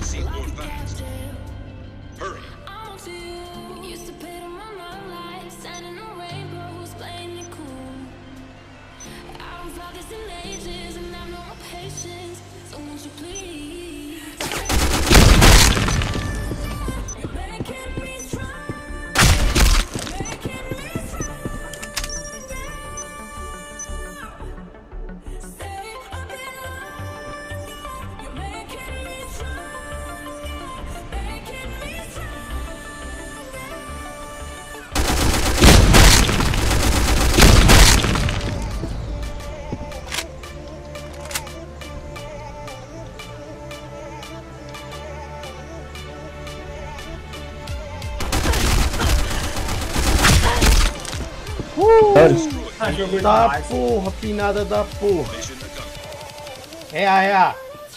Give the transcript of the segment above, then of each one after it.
Tá porra, pinada da porra. É a.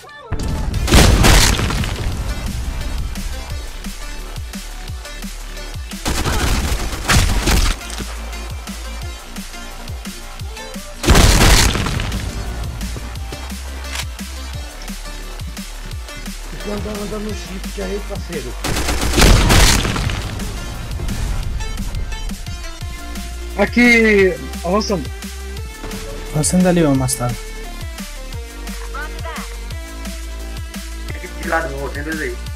Anda no shift aí, parceiro. Aqui, avançando. Avançando ali, ó, Mastado. Aqui de lado, meu, tem dois aí.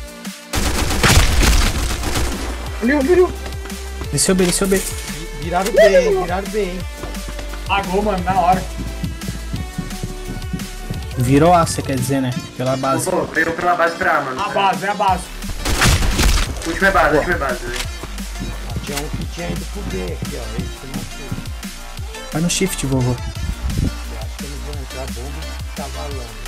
Valeu. Desceu B. Viraram B, hein. Pagou, mano, na hora. Virou A, você quer dizer, né? Pela base. Pô, veio pela base pra A, mano. A base, é a base. Última é base, última é base. Tinha um que tinha ido pro B aqui, ó. Esse que não sei. Vai no shift, vovô. Eu acho que eles vão entrar bomba e tá valando.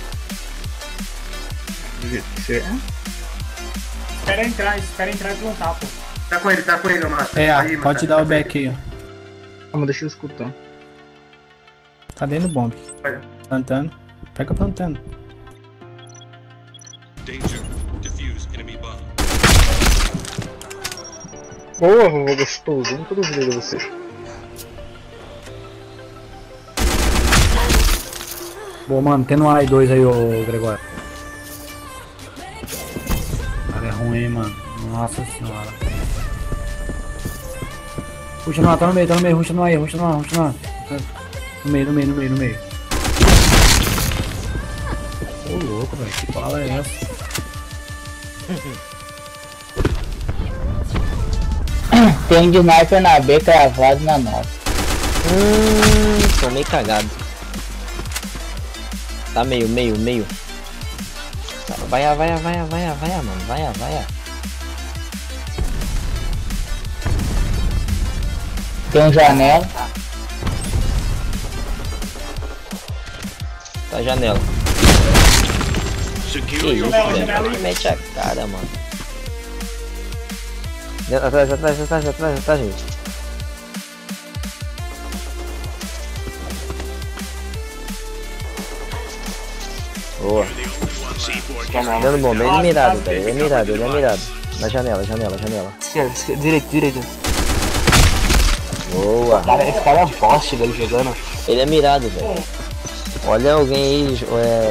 Espera entrar e plantar, pô. Tá com ele, Márcio. É A, Aí, pode Márcio, dar o tá back aí, ó. Calma, deixa eu escutar. Tá dentro do bomb. Olha. Plantando. Pega plantando. Boa, vovô gostoso. Nunca duvidei de você. Boa, mano, tem no A e 2 aí, ô Gregório. Cara, é ruim, hein, mano. Nossa senhora. Ruxa no A, tá no meio, ruxa no A. No meio. Ô louco, velho, que bala é essa? Tem de sniper na B cravado na nossa. Tô meio cagado. Tá meio. Tá, vai, mano. Vai. Tem um janela. Tá a janela. Que isso, velho? Mete a cara, mano. Atrás, gente. Boa. Dando bom, ele é mirado, velho. Ele é mirado. Na janela. Direito. Boa. Cara, esse cara é bosta, velho, jogando. Ele é mirado, velho. Olha alguém aí,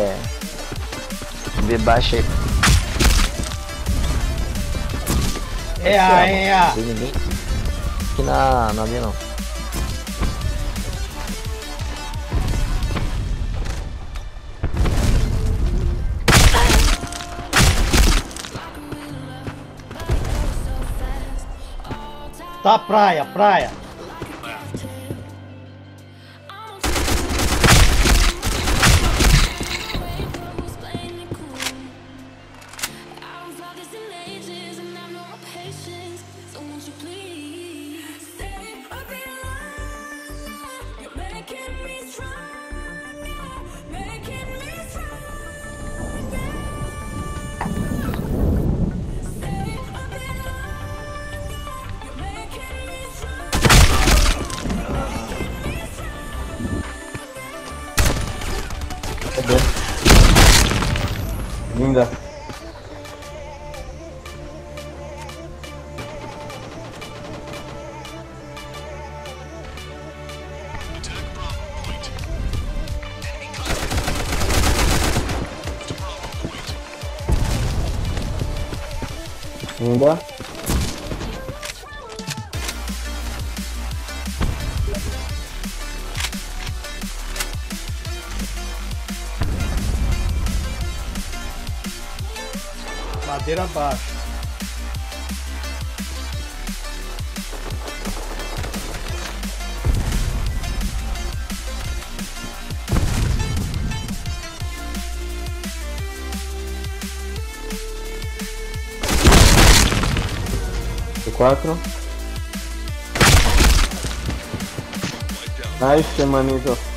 B baixo aí. É A. Não tem ninguém aqui na B não. Tá praia. Ainda. Madeira abaixo. C4. Nice, manito.